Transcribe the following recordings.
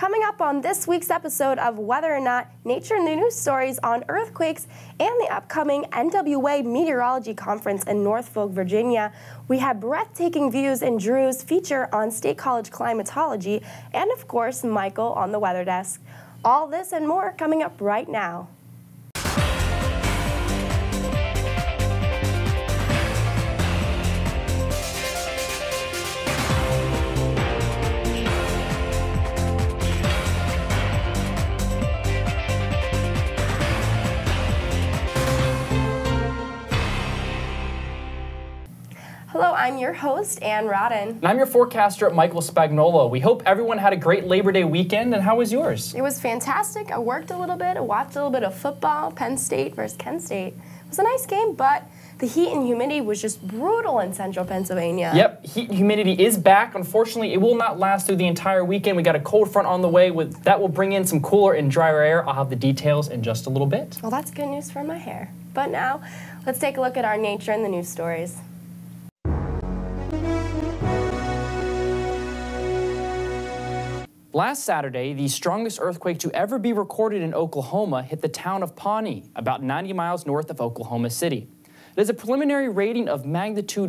Coming up on this week's episode of Whether or Not, Nature and the News stories on earthquakes and the upcoming NWA Meteorology Conference in Norfolk, Virginia. We have breathtaking views in Drew's feature on State College Climatology, and of course, Michael on the weather desk. All this and more coming up right now. Hello, I'm your host, Ann Rodden. And I'm your forecaster, Michael Spagnolo. We hope everyone had a great Labor Day weekend, and how was yours? It was fantastic. I worked a little bit, I watched a little bit of football, Penn State versus Kent State. It was a nice game, but the heat and humidity was just brutal in central Pennsylvania. Yep, heat and humidity is back. Unfortunately, it will not last through the entire weekend. We got a cold front on the way. That will bring in some cooler and drier air. I'll have the details in just a little bit. Well, that's good news for my hair. But now, let's take a look at our nature and the news stories. Last Saturday, the strongest earthquake to ever be recorded in Oklahoma hit the town of Pawnee, about 90 miles north of Oklahoma City. It is a preliminary rating of magnitude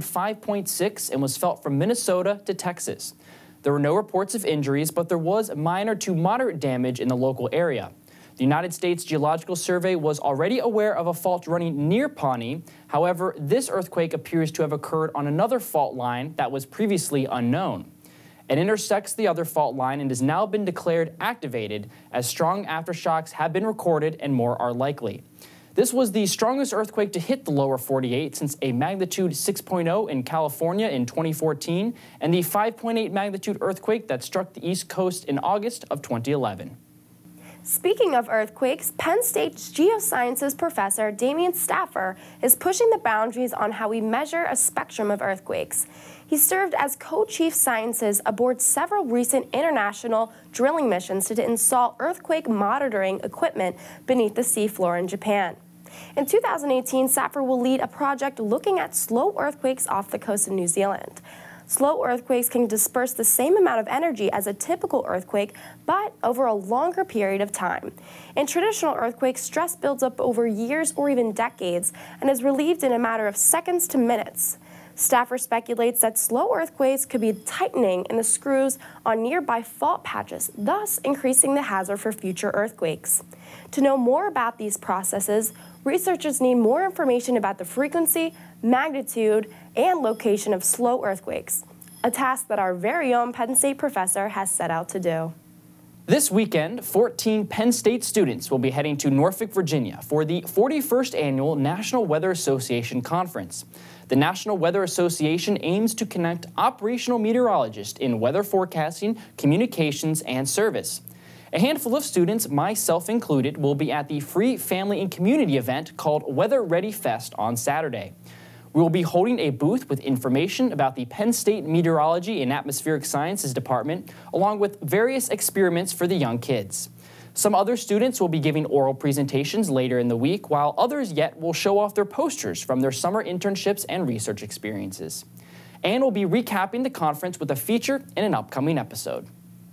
5.6 and was felt from Minnesota to Texas. There were no reports of injuries, but there was minor to moderate damage in the local area. The United States Geological Survey was already aware of a fault running near Pawnee. However, this earthquake appears to have occurred on another fault line that was previously unknown. It intersects the other fault line and has now been declared activated, as strong aftershocks have been recorded and more are likely. This was the strongest earthquake to hit the lower 48 since a magnitude 6.0 in California in 2014 and the 5.8 magnitude earthquake that struck the East Coast in August of 2011. Speaking of earthquakes, Penn State's geosciences professor Damian Stauffer is pushing the boundaries on how we measure a spectrum of earthquakes. He served as co-chief sciences aboard several recent international drilling missions to install earthquake monitoring equipment beneath the seafloor in Japan. In 2018, Stauffer will lead a project looking at slow earthquakes off the coast of New Zealand. Slow earthquakes can disperse the same amount of energy as a typical earthquake, but over a longer period of time. In traditional earthquakes, stress builds up over years or even decades and is relieved in a matter of seconds to minutes. Stauffer speculates that slow earthquakes could be tightening in the screws on nearby fault patches, thus increasing the hazard for future earthquakes. To know more about these processes, researchers need more information about the frequency, magnitude, and location of slow earthquakes, a task that our very own Penn State professor has set out to do. This weekend, 14 Penn State students will be heading to Norfolk, Virginia for the 41st Annual National Weather Association Conference. The National Weather Association aims to connect operational meteorologists in weather forecasting, communications, and service. A handful of students, myself included, will be at the free family and community event called Weather Ready Fest on Saturday. We will be holding a booth with information about the Penn State Meteorology and Atmospheric Sciences Department, along with various experiments for the young kids. Some other students will be giving oral presentations later in the week, while others yet will show off their posters from their summer internships and research experiences. And we'll be recapping the conference with a feature in an upcoming episode.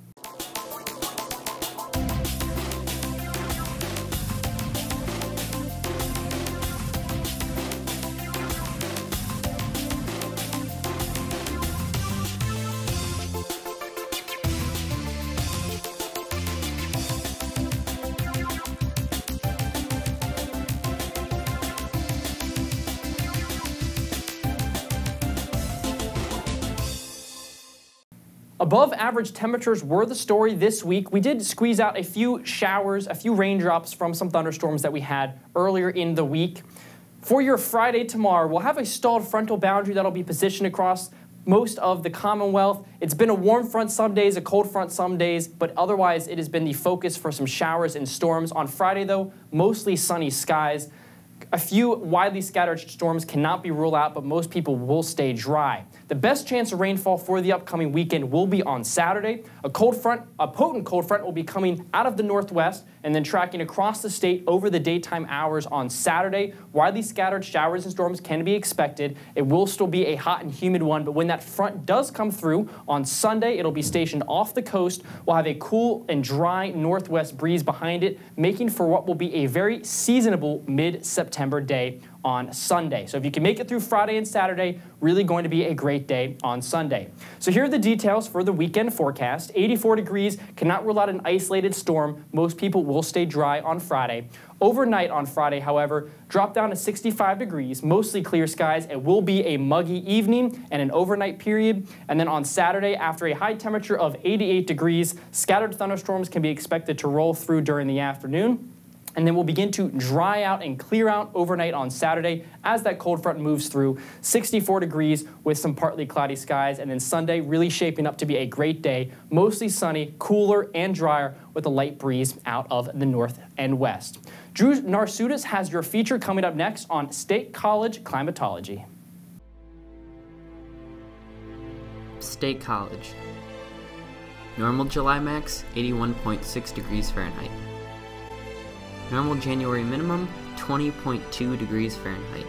Above average temperatures were the story this week. We did squeeze out a few showers, a few raindrops from some thunderstorms that we had earlier in the week. For your Friday tomorrow, we'll have a stalled frontal boundary that'll be positioned across most of the Commonwealth. It's been a warm front some days, a cold front some days, but otherwise it has been the focus for some showers and storms. On Friday, though, mostly sunny skies. A few widely scattered storms cannot be ruled out, but most people will stay dry. The The best chance of rainfall for the upcoming weekend will be on Saturday. A potent cold front will be coming out of the northwest and then tracking across the state over the daytime hours on Saturday. Widely scattered showers and storms can be expected. It will still be a hot and humid one, but when that front does come through on Sunday, it'll be stationed off the coast. We'll have a cool and dry northwest breeze behind it, making for what will be a very seasonable mid-September day on Sunday. So if you can make it through Friday and Saturday, really going to be a great day on Sunday. So here are the details for the weekend forecast. 84 degrees, cannot rule out an isolated storm. Most people will stay dry on Friday. Overnight on Friday, however, drop down to 65 degrees, mostly clear skies. It will be a muggy evening and an overnight period. And then on Saturday, after a high temperature of 88 degrees, scattered thunderstorms can be expected to roll through during the afternoon. And then we'll begin to dry out and clear out overnight on Saturday as that cold front moves through. 64 degrees with some partly cloudy skies. And then Sunday really shaping up to be a great day. Mostly sunny, cooler, and drier with a light breeze out of the north and west. Drew Narsutis has your feature coming up next on State College Climatology. State College. Normal July max, 81.6 degrees Fahrenheit. Normal January minimum, 20.2 degrees Fahrenheit.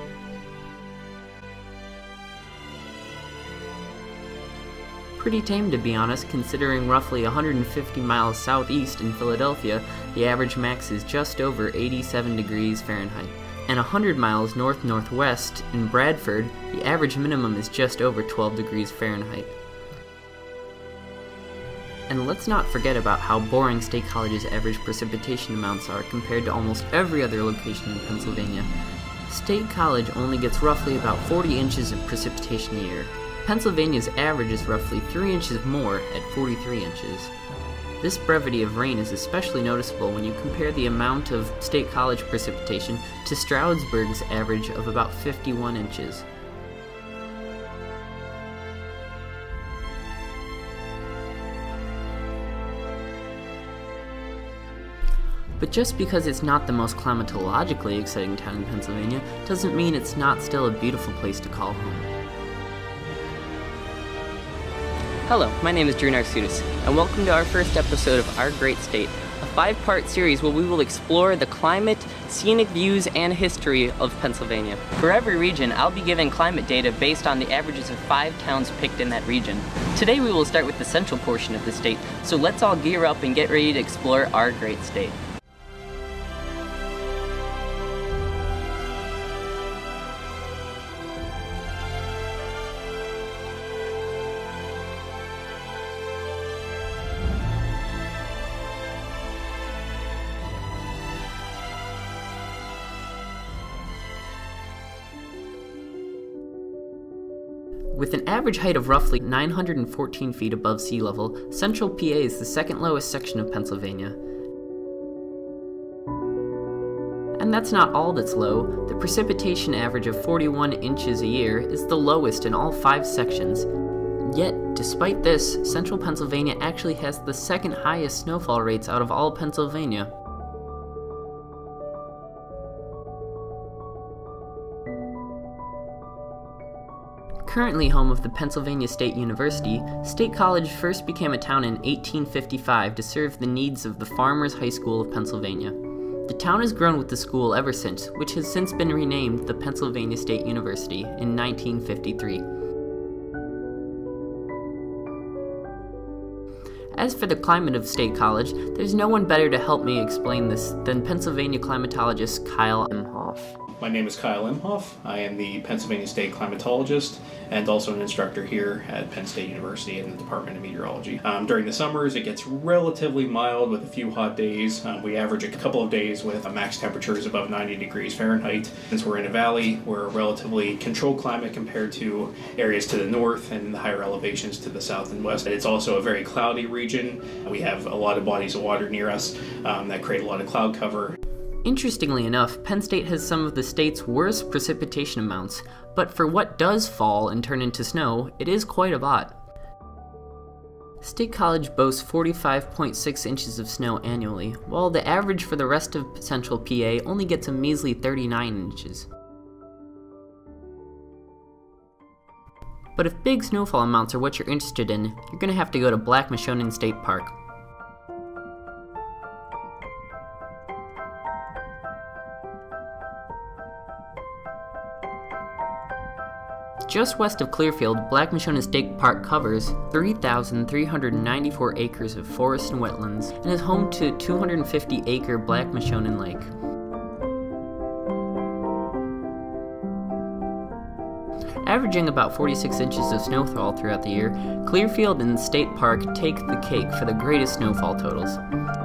Pretty tame, to be honest, considering roughly 150 miles southeast in Philadelphia, the average max is just over 87 degrees Fahrenheit. And 100 miles north-northwest in Bradford, the average minimum is just over 12 degrees Fahrenheit. And let's not forget about how boring State College's average precipitation amounts are compared to almost every other location in Pennsylvania. State College only gets roughly about 40 inches of precipitation a year. Pennsylvania's average is roughly 3 inches more at 43 inches. This brevity of rain is especially noticeable when you compare the amount of State College precipitation to Stroudsburg's average of about 51 inches. But just because it's not the most climatologically exciting town in Pennsylvania doesn't mean it's not still a beautiful place to call home. Hello, my name is Drew Narsutis, and welcome to our first episode of Our Great State, a 5-part series where we will explore the climate, scenic views, and history of Pennsylvania. For every region, I'll be giving climate data based on the averages of 5 towns picked in that region. Today we will start with the central portion of the state, so let's all gear up and get ready to explore our great state. With an average height of roughly 914 feet above sea level, Central PA is the second lowest section of Pennsylvania. And that's not all that's low. The precipitation average of 41 inches a year is the lowest in all 5 sections. Yet, despite this, Central Pennsylvania actually has the second highest snowfall rates out of all Pennsylvania. Currently home of the Pennsylvania State University, State College first became a town in 1855 to serve the needs of the Farmers High School of Pennsylvania. The town has grown with the school ever since, which has since been renamed the Pennsylvania State University in 1953. As for the climate of State College, there's no one better to help me explain this than Pennsylvania climatologist Kyle Imhoff. My name is Kyle Imhoff. I am the Pennsylvania State climatologist and also an instructor here at Penn State University in the Department of Meteorology. During the summers, it gets relatively mild with a few hot days. We average a couple of days with max temperatures above 90 degrees Fahrenheit. Since we're in a valley, we're a relatively controlled climate compared to areas to the north and the higher elevations to the south and west. It's also a very cloudy region. We have a lot of bodies of water near us that create a lot of cloud cover. Interestingly enough, Penn State has some of the state's worst precipitation amounts, but for what does fall and turn into snow, it is quite a lot. State College boasts 45.6 inches of snow annually, while the average for the rest of Central PA only gets a measly 39 inches. But if big snowfall amounts are what you're interested in, you're going to have to go to Black Mashonen State Park. Just west of Clearfield, Black Mashonen State Park covers 3,394 acres of forest and wetlands and is home to 250-acre Black Mashonen Lake. Averaging about 46 inches of snowfall throughout the year, Clearfield and State Park take the cake for the greatest snowfall totals.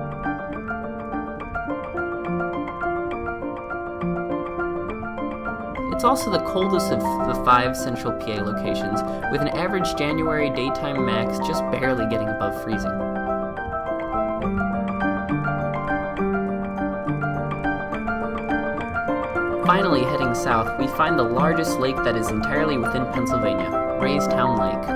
It's also the coldest of the 5 central PA locations, with an average January daytime max just barely getting above freezing. Finally, heading south, we find the largest lake that is entirely within Pennsylvania, Raystown Lake.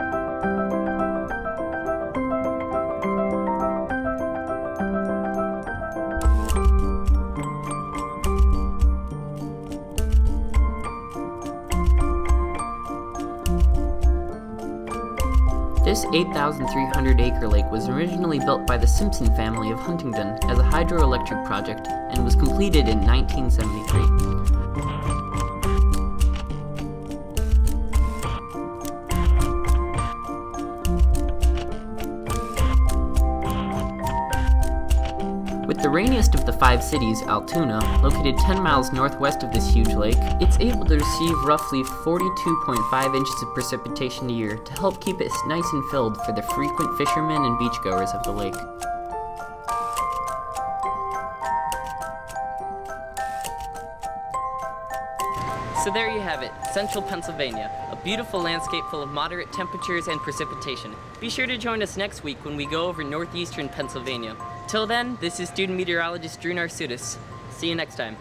This 8,300-acre lake was originally built by the Simpson family of Huntingdon as a hydroelectric project and was completed in 1973. With the rainiest of the 5 cities, Altoona, located 10 miles northwest of this huge lake, it's able to receive roughly 42.5 inches of precipitation a year to help keep it nice and filled for the frequent fishermen and beachgoers of the lake. So there you have it, central Pennsylvania, a beautiful landscape full of moderate temperatures and precipitation. Be sure to join us next week when we go over northeastern Pennsylvania. Till then, this is student meteorologist Drew Narsutis. See you next time.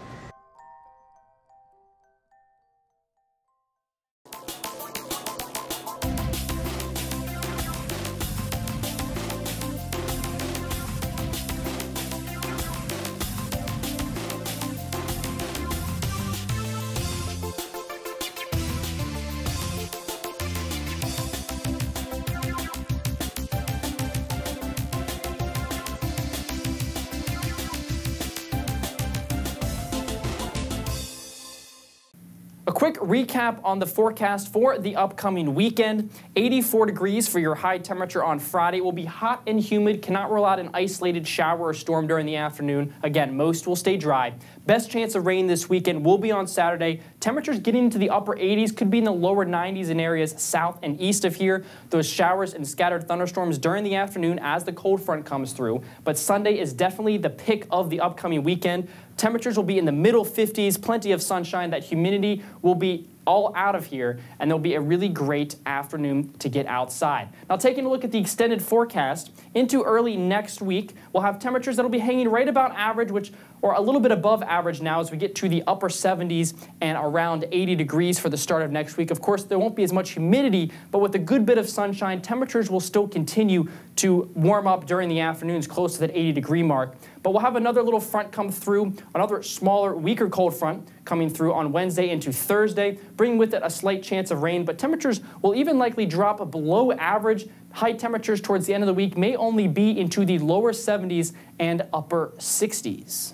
A quick recap on the forecast for the upcoming weekend. 84 degrees for your high temperature on Friday. It will be hot and humid. Cannot rule out an isolated shower or storm during the afternoon. Again, most will stay dry. Best chance of rain this weekend will be on Saturday. Temperatures getting into the upper 80s, could be in the lower 90s in areas south and east of here. Those showers and scattered thunderstorms during the afternoon as the cold front comes through. But Sunday is definitely the pick of the upcoming weekend. Temperatures will be in the middle 50s, plenty of sunshine. That humidity will be all out of here, and there'll be a really great afternoon to get outside. Now, taking a look at the extended forecast, into early next week, we'll have temperatures that'll be hanging right about average, or a little bit above average now as we get to the upper 70s and around 80 degrees for the start of next week. Of course, there won't be as much humidity, but with a good bit of sunshine, temperatures will still continue to warm up during the afternoons close to that 80-degree mark. But we'll have another little front come through, another smaller, weaker cold front coming through on Wednesday into Thursday, bringing with it a slight chance of rain, but temperatures will even likely drop below average. High temperatures towards the end of the week may only be into the lower 70s and upper 60s.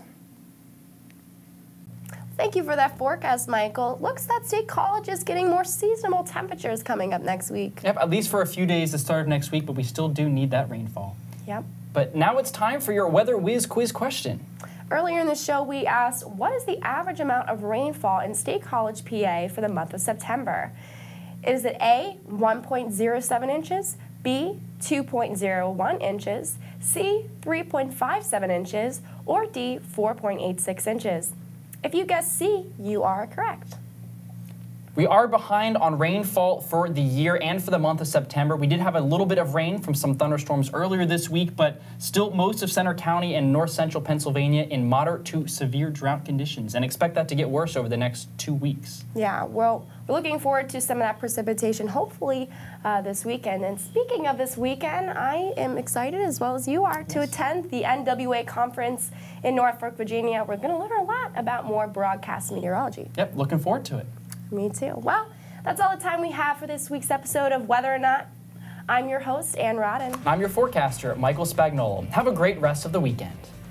Thank you for that forecast, Michael. Looks that State College is getting more seasonable temperatures coming up next week. Yep, at least for a few days the start of next week, but we still do need that rainfall. Yep. But now it's time for your Weather Whiz quiz question. Earlier in the show, we asked, what is the average amount of rainfall in State College, PA for the month of September? Is it A, 1.07 inches, B, 2.01 inches, C, 3.57 inches, or D, 4.86 inches? If you guessed C, you are correct. We are behind on rainfall for the year and for the month of September. We did have a little bit of rain from some thunderstorms earlier this week, but still most of Center County and north central Pennsylvania in moderate to severe drought conditions, and expect that to get worse over the next 2 weeks. Yeah, well, we're looking forward to some of that precipitation, hopefully this weekend. And speaking of this weekend, I am excited, as well as you are, to attend the NWA conference in Norfolk, Virginia. We're going to learn a lot about more broadcast meteorology. Yep, looking forward to it. Me too. Well, That's all the time we have for this week's episode of Whether or Not. I'm your host, Ann Rodden. I'm your forecaster, Michael Spagnolo. Have a great rest of the weekend.